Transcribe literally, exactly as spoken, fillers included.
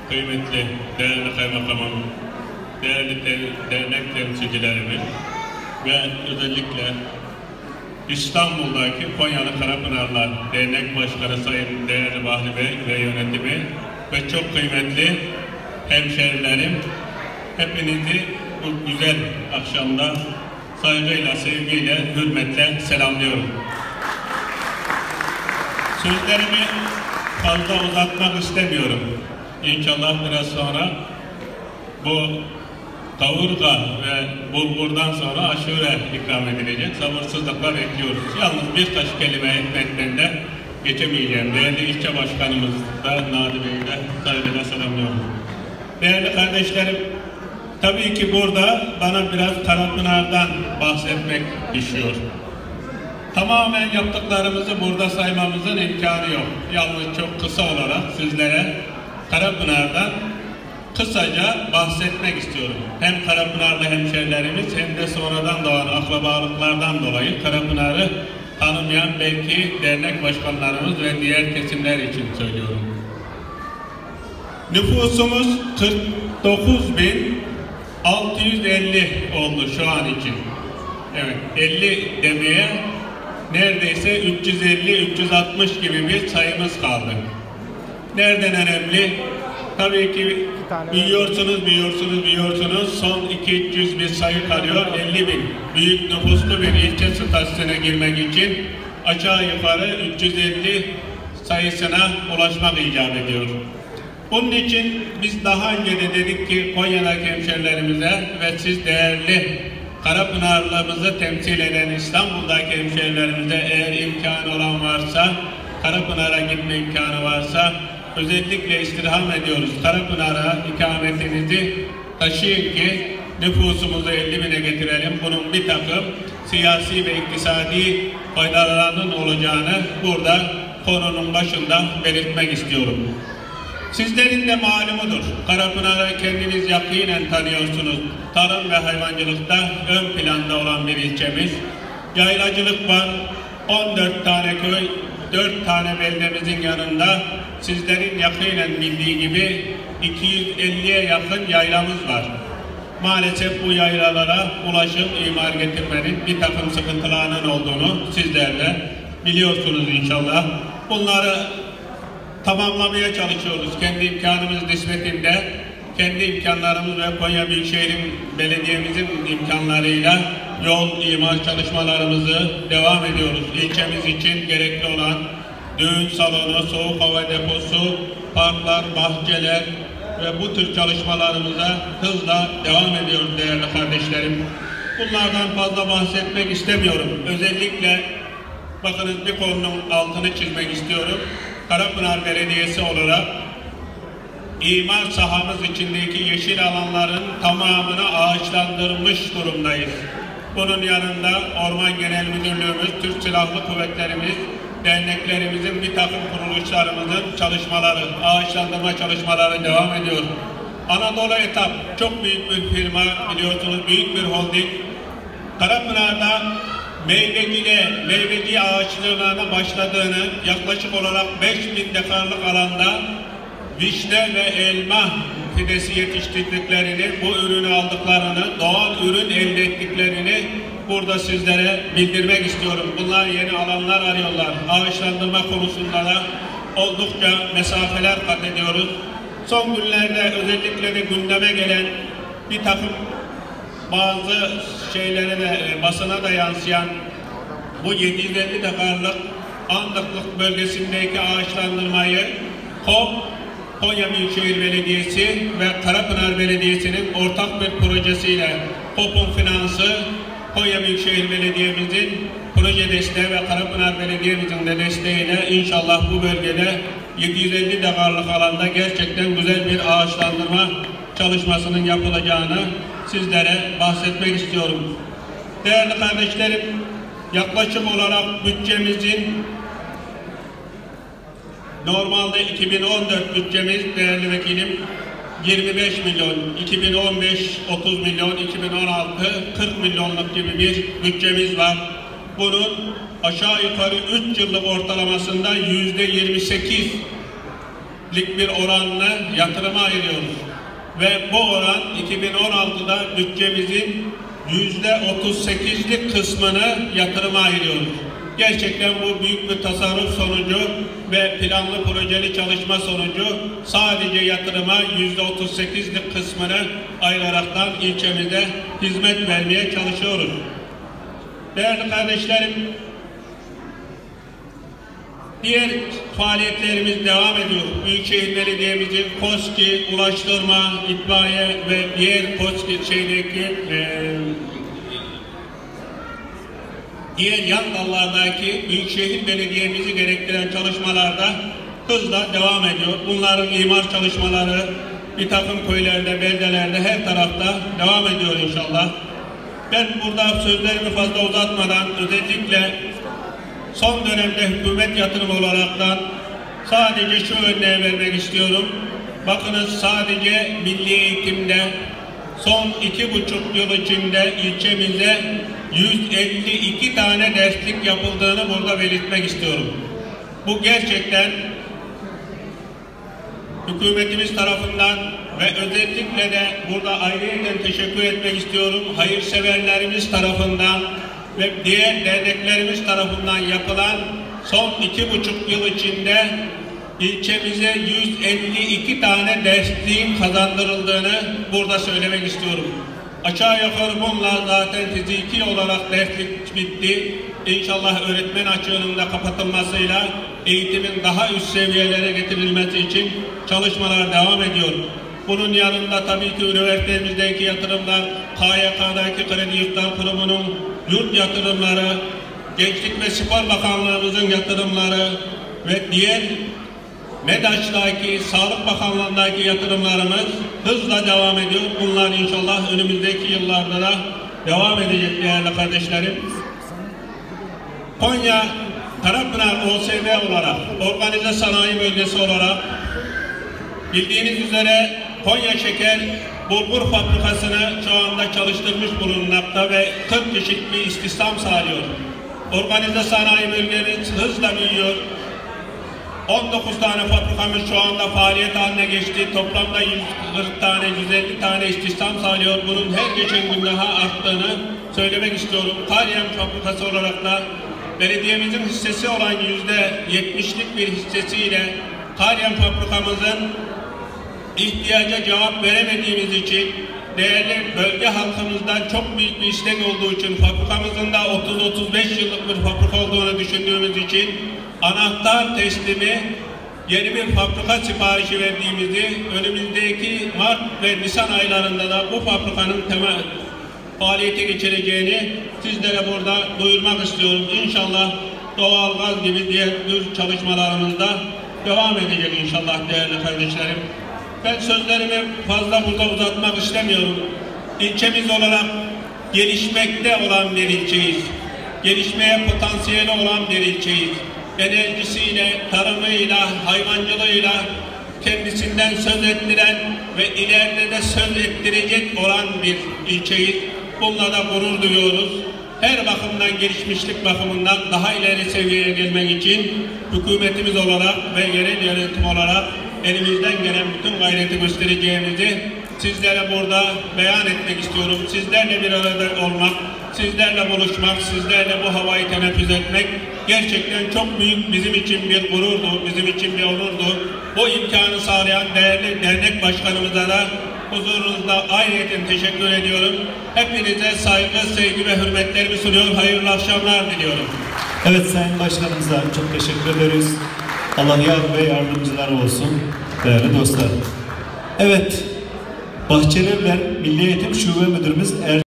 kıymetli, değerli kaymakamım, değerli te dernek temsilcilerimiz ve özellikle İstanbul'daki Konyalı Karapınarlar Dernek Başkanı Sayın Değerli Bahri Bey ve yönetimi ve çok kıymetli hemşehrilerim, hepinizi bu güzel akşamda saygıyla, sevgiyle, hürmetle selamlıyorum. Sözlerimi fazla uzatmak istemiyorum. İnşallah biraz sonra bu kavurga ve bulgurdan sonra aşure ikram edilecek. Sabırsızlıkla bekliyoruz. Yalnız birkaç kelime etmekten de geçemeyeceğim. Değerli İlçe Başkanımız da Nadi Bey'i de saygıyla selamlıyorum. Değerli kardeşlerim, tabii ki burada bana biraz Karapınar'dan bahsetmek düşüyor. Tamamen yaptıklarımızı burada saymamızın imkanı yok. Yalnız çok kısa olarak sizlere Karapınar'dan kısaca bahsetmek istiyorum. Hem Karapınarlı hemşerilerimiz hem de sonradan doğan akrabalıklardan dolayı Karapınar'ı tanımayan belki dernek başkanlarımız ve diğer kesimler için söylüyorum. Nüfusumuz kırk dokuz bin altı yüz elli oldu şu an için. Evet, elli demeye neredeyse üç yüz elli üç yüz altmış gibi bir sayımız kaldı. Nereden önemli? Tabii ki biliyorsunuz, biliyorsunuz, biliyorsunuz son iki üç yüz bir sayı kalıyor. elli bin büyük nüfuslu bir ilçe statüsüne girmek için aşağı yukarı üç yüz elli sayısına ulaşmak icap ediyor. Bunun için biz daha önce de dedik ki Konya'daki hemşerilerimize ve siz değerli Karapınarlımızı temsil eden İstanbul'daki hemşerilerimize eğer imkanı olan varsa, Karapınar'a gitme imkanı varsa özellikle istirham ediyoruz. Karapınar'a ikametinizi taşıyın ki nüfusumuzu elli bine getirelim. Bunun bir takım siyasi ve iktisadi faydalarının olacağını burada konunun başında belirtmek istiyorum. Sizlerin de malumudur. Karapınar'ı kendiniz yakinen tanıyorsunuz. Tarım ve hayvancılıkta ön planda olan bir ilçemiz. Yaylacılık var. on dört tane köy, dört tane beldemizin yanında sizlerin yakinen bildiği gibi iki yüz elliye yakın yaylamız var. Maalesef bu yaylalara ulaşım, imar getirmenin bir takım sıkıntılarının olduğunu sizler de biliyorsunuz inşallah. Bunları tamamlamaya çalışıyoruz. Kendi imkanımız nispetinde, kendi imkanlarımız ve Konya Büyükşehir Belediye'mizin imkanlarıyla yol, imar çalışmalarımızı devam ediyoruz. İlçemiz için gerekli olan düğün salonu, soğuk hava deposu, parklar, bahçeler ve bu tür çalışmalarımıza hızla devam ediyoruz değerli kardeşlerim. Bunlardan fazla bahsetmek istemiyorum. Özellikle bakınız bir konunun altını çizmek istiyorum. Karapınar Belediyesi olarak imar sahamız içindeki yeşil alanların tamamını ağaçlandırmış durumdayız. Bunun yanında Orman Genel Müdürlüğümüz, Türk Silahlı Kuvvetlerimiz, derneklerimizin bir takım kuruluşlarımızın çalışmaları, ağaçlandırma çalışmaları devam ediyor. Anadolu Etap çok büyük bir firma, biliyorsunuz büyük bir holding. Karapınar'da meyveciliğe, meyveci ağaçlarına başladığını, yaklaşık olarak beş bin dekarlık alanda vişne ve elma fidesi yetiştirdiklerini, bu ürünü aldıklarını, doğal ürün elde ettiklerini burada sizlere bildirmek istiyorum. Bunlar yeni alanlar arıyorlar. Ağaçlandırma konusunda da oldukça mesafeler kat ediyoruz. Son günlerde özellikle de gündeme gelen bir takım bazı şeylere de basına da yansıyan bu yedi yüz elli dekarlık Andıklık bölgesindeki ağaçlandırmayı K O P, Konya Büyükşehir Belediyesi ve Karapınar Belediyesi'nin ortak bir projesiyle K O P'un finansı, Konya Büyükşehir Belediye'mizin proje desteği ve Karapınar Belediye'mizin de desteğiyle inşallah bu bölgede yedi yüz elli dekarlık alanda gerçekten güzel bir ağaçlandırma çalışmasının yapılacağını sizlere bahsetmek istiyorum. Değerli kardeşlerim, yaklaşık olarak bütçemizin normalde iki bin on dört bütçemiz değerli vekilim yirmi beş milyon, iki bin on beş otuz milyon, iki bin on altı kırk milyonluk gibi bir bütçemiz var. Bunun aşağı yukarı üç yıllık ortalamasında yüzde yirmi sekiz bir oranını yatırıma ayırıyoruz. Ve bu oran iki bin on altıda bütçemizin yüzde otuz sekizlik kısmını yatırıma ayırıyoruz. Gerçekten bu büyük bir tasarruf sonucu ve planlı projeli çalışma sonucu sadece yatırıma yüzde otuz sekizlik kısmını ayıraraktan ilçemize hizmet vermeye çalışıyoruz. Değerli kardeşlerim, diğer faaliyetlerimiz devam ediyor. Büyükşehir Belediye'mizin KOSGİ, ulaştırma, itfaiye ve diğer KOSGİ şeydeki e, diğer yan dallardaki Büyükşehir Belediye'mizi gerektiren çalışmalarda hızla devam ediyor. Bunların imar çalışmaları bir takım köylerde, beldelerde, her tarafta devam ediyor inşallah. Ben burada sözlerimi fazla uzatmadan özellikle son dönemde hükümet yatırım olaraktan sadece şu örneği vermek istiyorum. Bakınız, sadece milli eğitimde son iki buçuk yıl içinde ilçemize yüz elli iki tane derslik yapıldığını burada belirtmek istiyorum. Bu gerçekten hükümetimiz tarafından ve özellikle de burada ayrıyeten teşekkür etmek istiyorum. Hayırseverlerimiz tarafından ve diğer derneklerimiz tarafından yapılan son iki buçuk yıl içinde ilçemize yüz elli iki tane dersliğin kazandırıldığını burada söylemek istiyorum. Aşağı yukarı bunlar zaten fiziki olarak derslik bitti. İnşallah öğretmen açığının da kapatılmasıyla eğitimin daha üst seviyelere getirilmesi için çalışmalar devam ediyor. Bunun yanında tabii ki üniversitemizdeki yatırımlar, K Y K'daki Kredi Yurtlar Kurumu'nun yurt yatırımları, Gençlik ve Spor Bakanlığımızın yatırımları ve diğer MEDAŞ'taki, Sağlık Bakanlığı'ndaki yatırımlarımız hızla devam ediyor. Bunlar inşallah önümüzdeki yıllarda da devam edecek değerli kardeşlerim. Konya Karapınar O S B olarak, organize sanayi bölgesi olarak bildiğiniz üzere Konya Şeker bulgur fabrikasını şu anda çalıştırmış bulunmakta ve kırk çeşit bir istihdam sağlıyor. Organize sanayi bölgemiz hızla büyüyor. on dokuz tane fabrikamız şu anda faaliyet haline geçti. Toplamda yüz kırk tane, yüz elli tane istihdam sağlıyor. Bunun her geçen gün daha arttığını söylemek istiyorum. Karyem fabrikası olarak da belediyemizin hissesi olan yüzde yetmişlik bir hissesiyle Karyem fabrikamızın ihtiyaca cevap veremediğimiz için, değerli bölge halkımızdan çok büyük bir istek olduğu için, fabrikamızın da otuz otuz beş yıllık bir fabrika olduğunu düşündüğümüz için anahtar teslimi, yeni bir fabrika siparişi verdiğimizi, önümüzdeki Mart ve Nisan aylarında da bu fabrikanın temel faaliyete geçireceğini sizlere burada duyurmak istiyorum. İnşallah doğalgaz gibi diğer çalışmalarımızda devam edecek inşallah değerli kardeşlerim. Ben sözlerimi fazla burada uzatmak istemiyorum. İlçemiz olarak gelişmekte olan bir ilçeyiz. Gelişmeye potansiyeli olan bir ilçeyiz. Enerjisiyle, tarımıyla, hayvancılığıyla kendisinden söz ettiren ve ileride de söz ettirecek olan bir ilçeyiz. Bununla da gurur duyuyoruz. Her bakımdan, gelişmişlik bakımından daha ileri seviyeye gelmek için hükümetimiz olarak ve yerel yönetim olarak elimizden gelen bütün gayreti göstereceğimizi sizlere burada beyan etmek istiyorum. Sizlerle bir arada olmak, sizlerle buluşmak, sizlerle bu havayı teneffüs etmek gerçekten çok büyük bizim için bir gururdu, bizim için bir onurdu. Bu imkanı sağlayan değerli dernek başkanımıza da huzurunuzda ayrıca teşekkür ediyorum. Hepinize saygı, sevgi ve hürmetlerimi sunuyor. Hayırlı akşamlar diliyorum. Evet, Sayın Başkanımıza çok teşekkür ederiz. Allah yar ve yardımcılar olsun değerli dostlar. Evet, Bahçelievler Milli Eğitim Şube Müdürümüz Er